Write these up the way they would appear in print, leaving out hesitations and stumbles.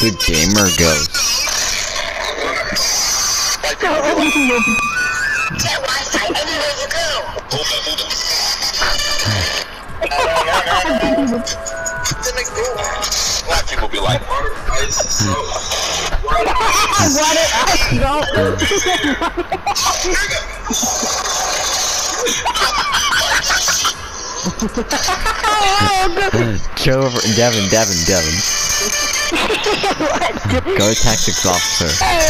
the gamer ghost. Get Wi-Fi anywhere you go. Black people be like, water, ice, snow. Water, ice, snow. Chill over, Devin. Go tactics officer.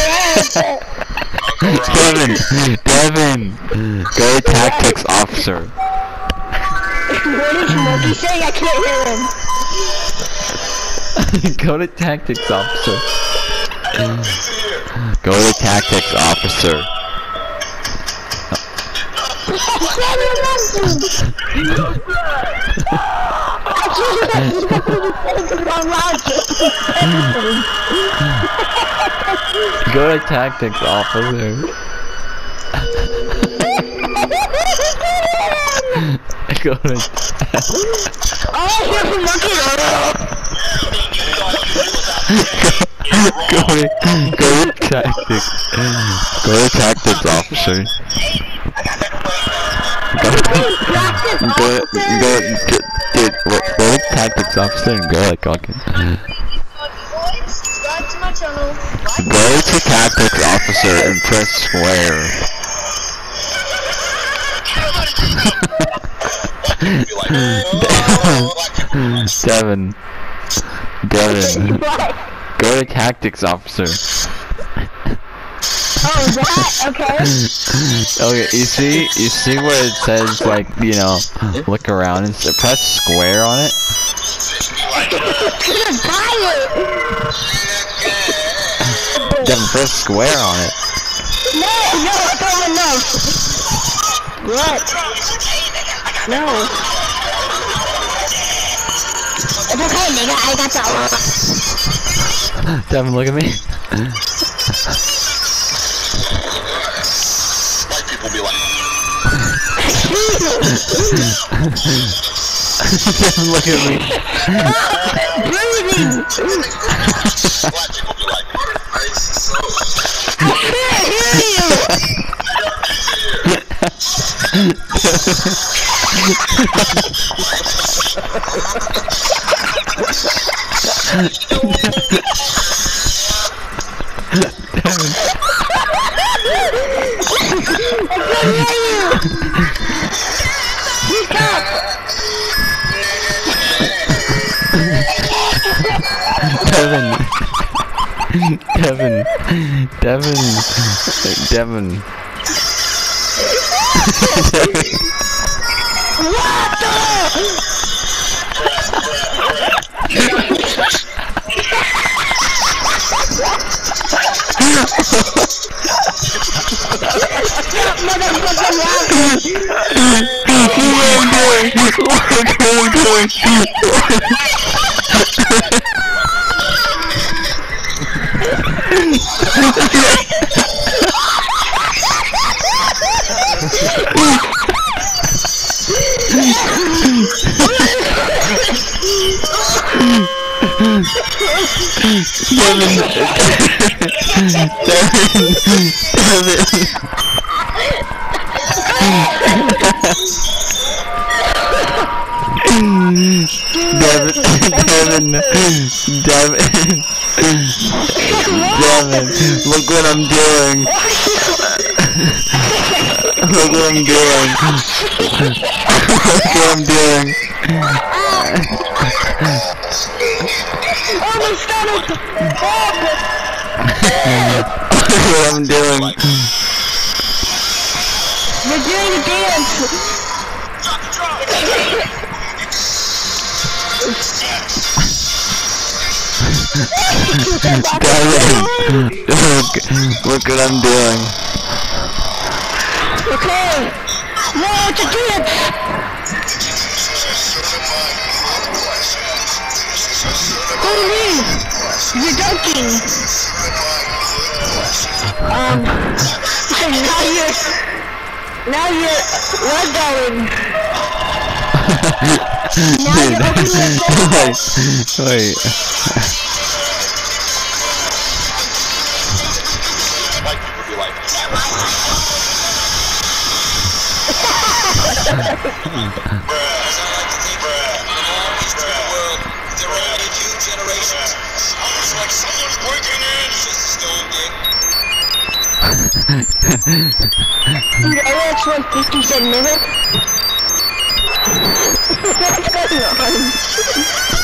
Devin. Go tactics officer. What is Monkey saying? I can't hear him. Go to tactics officer. Go to tactics officer. Go to tactics officer. Go to Go to tactics. Go to tactics officer. Go to tactics officer and go like fucking. Go to tactics officer and press square. Devin. Go to tactics officer. Oh, that? Okay. Okay, you see where it says, like, you know, look around and press square on it? Devin, press square on it. No, it's not enough. What? No. It's okay, nigga, I got that one. Devin, look at me. White people be like, Devin, look at me. Breathing! black people be like, water, ice, snow. I can't hear you! Devin. What the? Devin, look what I'm doing. Look what I'm doing. Look what I'm doing. Oh my stomach! Look what I'm doing. You're doing a dance! Look what I'm doing. Okay! No, it's a dance! What do you mean? You're dunking! Now you're red going. Now you're opening your door. Wait. Dude, I watched like 50 Cent minute. What's going on?